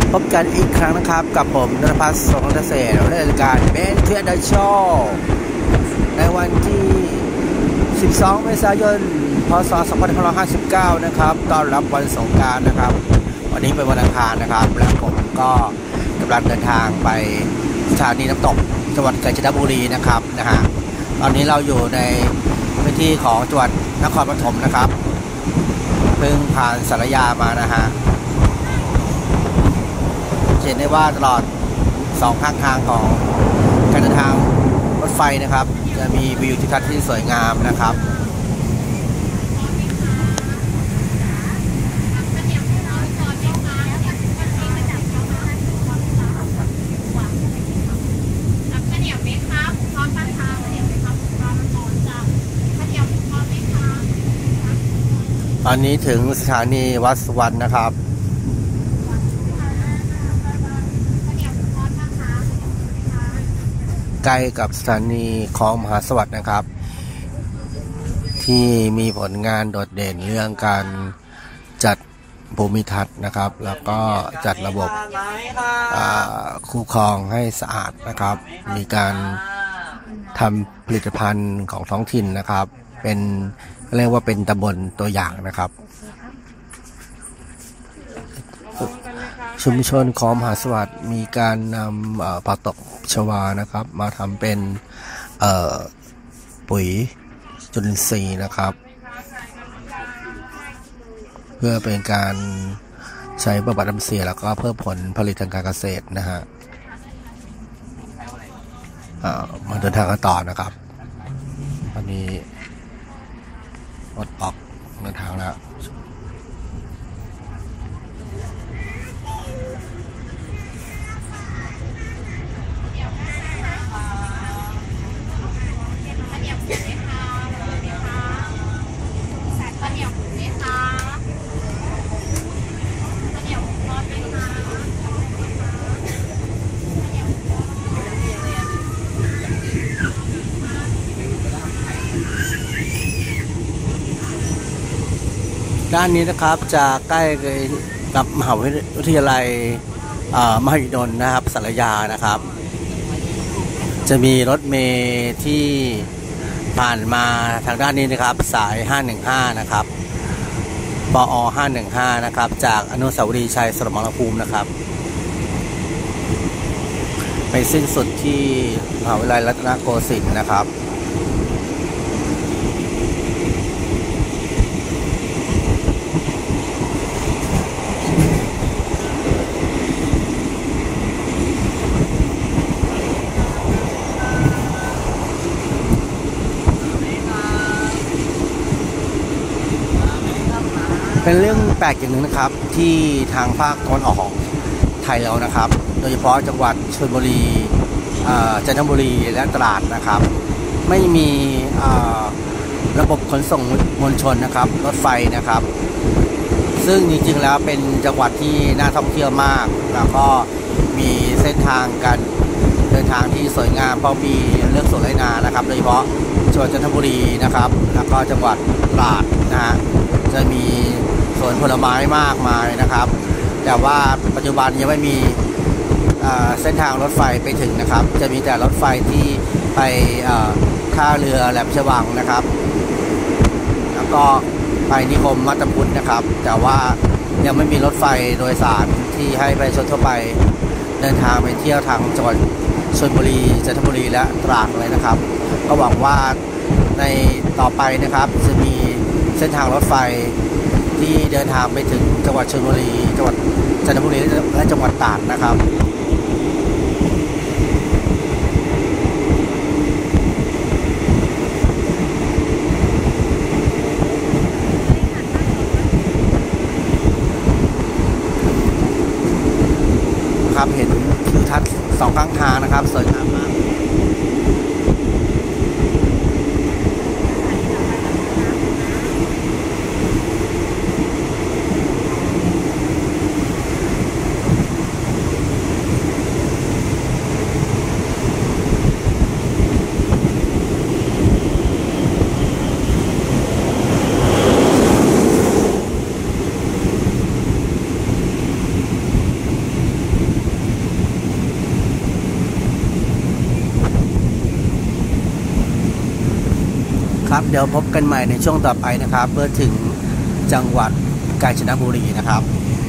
พบกันอีกครั้งนะครับกับผมนรพัฒน์ สงฆ์เกษตรในรายการเบนเทียนเดอะโชว์ในวันที่ 12 เมษายน พศ 2559 นะครับต้อนรับวันสงกรานต์นะครับวันนี้เป็นวันอังคารนะครับและผมก็กำลังเดินทางไปสถานีน้ำตกจังหวัดกาญจนบุรีนะครับตอนนี้เราอยู่ในพื้นที่ของจังหวัดนครปฐมนะครับเพิ่งผ่านสารยามานะฮะเห็นได้ว่าตลอด2ข้างทางของการเดินทางรถไฟนะครับจะมีวิวทิวทัศน์ที่สวยงามนะครับตอนนี้ถึงสถานีวัดสุวรรณนะครับใกล้กับสถานีคลองมหาสวัสดิ์นะครับที่มีผลงานโดดเด่นเรื่องการจัดภูมิทัศน์นะครับแล้วก็จัดระบบคูคลองให้สะอาดนะครับมีการทำผลิตภัณฑ์ของท้องถิ่นนะครับเป็นเรียกว่าเป็นตำบลตัวอย่างนะครับชุมชนของมหาสวัสดิ์มีการนำผักตบชวานะครับมาทำเป็นปุ๋ยจุลินทรีย์นะครับเพื่อเป็นการใช้บำบัดน้ำเสียแล้วก็เพิ่มผลผลิตทางการเกษตรนะฮะมาเดินทางกันต่อนะครับวันนี้รถออกเดินทางแล้วด้านนี้นะครับจะใกล้กับมหาวิทยาลัยมหิดลนะครับสารยานะครับจะมีรถเมล์ที่ผ่านมาทางด้านนี้นะครับสาย515นะครับปอ515นะครับจากอนุสาวรีย์ชัยสมรภูมินะครับไปสิ้นสุดที่มหาวิทยาลัยรัตนโกสินทร์นะครับเป็นเรื่องแปลกอย่างหนึ่งนะครับที่ทางภาคตะวันออกของไทยแล้วนะครับโดยเฉพาะจังหวัดชลบุรีจันทบุรีและตราดนะครับไม่มีระบบขนส่งมวลชนนะครับรถไฟนะครับซึ่งจริงๆแล้วเป็นจังหวัดที่น่าท่องเที่ยวมากแล้วก็มีเส้นทางการเดินทางที่สวยงามเพราะมีเรื่องสวนไรนานะครับโดยเฉพาะจังหวัดจันทบุรีนะครับแล้วก็จังหวัดตราดนะฮะจะมีสวนผลไม้มากมายนะครับแต่ว่าปัจจุบันยังไม่มีเส้นทางรถไฟไปถึงนะครับจะมีแต่รถไฟที่ไปท่าเรือแหลมฉบังนะครับแล้วก็ไปนิคมมัตตพุทธนะครับแต่ว่ายังไม่มีรถไฟโดยสารที่ให้ประชาชนทั่วไปเดินทางไปเที่ยวทางจังหวัดชลบุรีจันทบุรีและตราดเลยนะครับก็หวังว่าในต่อไปนะครับจะมีเส้นทางรถไฟที่เดินทางไปถึงจังหวัดชลบุรีจังหวัดจันทบุรีและจังหวัดตราดนะครับครับเห็นทิวทัศน์2ข้างทางนะครับสวยงามมากครับเดี๋ยวพบกันใหม่ในช่วงต่อไปนะครับเมื่อถึงจังหวัดกาญจนบุรีนะครับ